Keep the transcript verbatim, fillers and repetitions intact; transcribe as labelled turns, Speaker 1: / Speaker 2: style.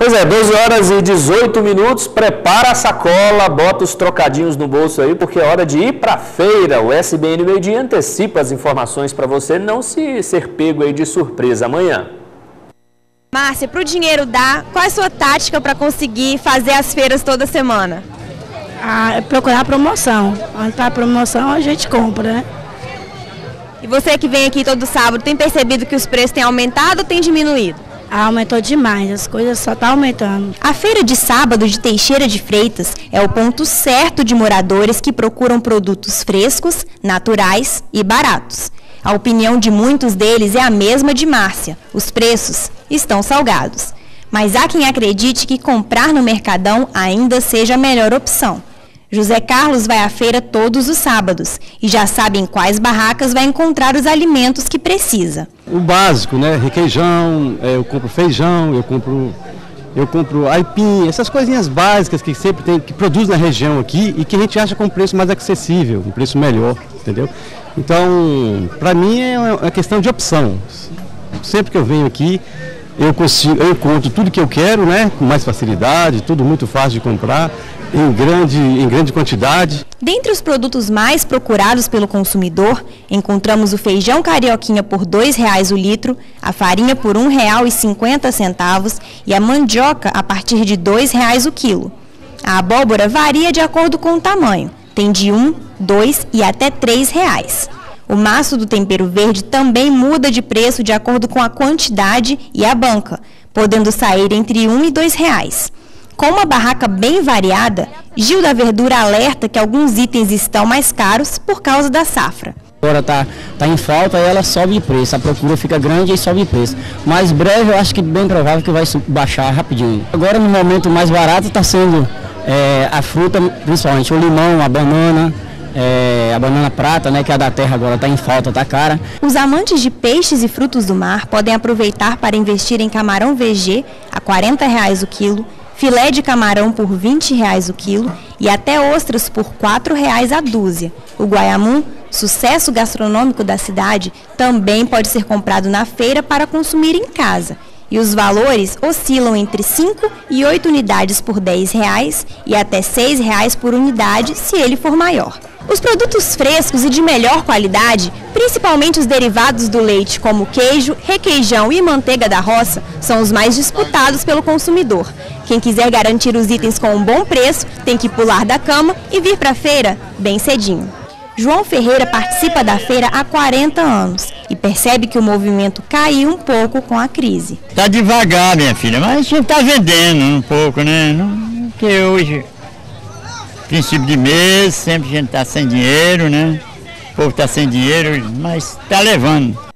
Speaker 1: Pois é, doze horas e dezoito minutos, prepara a sacola, bota os trocadinhos no bolso aí, porque é hora de ir para a feira. O S B N Meio Dia antecipa as informações para você não se ser pego aí de surpresa amanhã.
Speaker 2: Márcia, para o dinheiro dar, qual é a sua tática para conseguir fazer as feiras toda semana?
Speaker 3: Ah, é procurar promoção. Onde está a promoção a gente compra, né?
Speaker 2: E você que vem aqui todo sábado, tem percebido que os preços têm aumentado ou têm diminuído?
Speaker 3: Ah, aumentou demais, as coisas só estão aumentando.
Speaker 2: A feira de sábado de Teixeira de Freitas é o ponto certo de moradores que procuram produtos frescos, naturais e baratos. A opinião de muitos deles é a mesma de Márcia. Os preços estão salgados. Mas há quem acredite que comprar no Mercadão ainda seja a melhor opção. José Carlos vai à feira todos os sábados e já sabe em quais barracas vai encontrar os alimentos que precisa.
Speaker 4: O básico, né? Requeijão, eu compro feijão, eu compro, eu compro aipim, essas coisinhas básicas que sempre tem, que produz na região aqui e que a gente acha com um preço mais acessível, um preço melhor, entendeu? Então, para mim é uma questão de opção. Sempre que eu venho aqui, eu consigo, eu encontro tudo que eu quero, né? Com mais facilidade, tudo muito fácil de comprar. Em grande, em grande quantidade.
Speaker 2: Dentre os produtos mais procurados pelo consumidor, encontramos o feijão carioquinha por dois reais o litro, a farinha por um real e cinquenta centavos e a mandioca a partir de dois reais o quilo. A abóbora varia de acordo com o tamanho, tem de um, dois e até três reais. O maço do tempero verde também muda de preço de acordo com a quantidade e a banca, podendo sair entre um e dois reais. Com uma barraca bem variada, Gil da Verdura alerta que alguns itens estão mais caros por causa da safra.
Speaker 5: Agora está tá em falta e ela sobe de preço, a procura fica grande e sobe de preço. Mas breve eu acho que bem provável que vai baixar rapidinho. Agora no momento mais barato está sendo é, a fruta, principalmente o limão, a banana, é, a banana prata, né, que é a da terra agora está em falta, está cara.
Speaker 2: Os amantes de peixes e frutos do mar podem aproveitar para investir em camarão V G a quarenta reais o quilo, filé de camarão por vinte reais o quilo e até ostras por quatro reais a dúzia. O guaiamum, sucesso gastronômico da cidade, também pode ser comprado na feira para consumir em casa. E os valores oscilam entre cinco e oito unidades por dez reais e até seis reais por unidade se ele for maior. Os produtos frescos e de melhor qualidade, principalmente os derivados do leite como queijo, requeijão e manteiga da roça, são os mais disputados pelo consumidor. Quem quiser garantir os itens com um bom preço, tem que pular da cama e vir para a feira bem cedinho. João Ferreira participa da feira há quarenta anos e percebe que o movimento caiu um pouco com a crise.
Speaker 6: Está devagar, minha filha, mas a gente está vendendo um pouco, né? Porque hoje, princípio de mês, sempre a gente está sem dinheiro, né? O povo está sem dinheiro, mas está levando.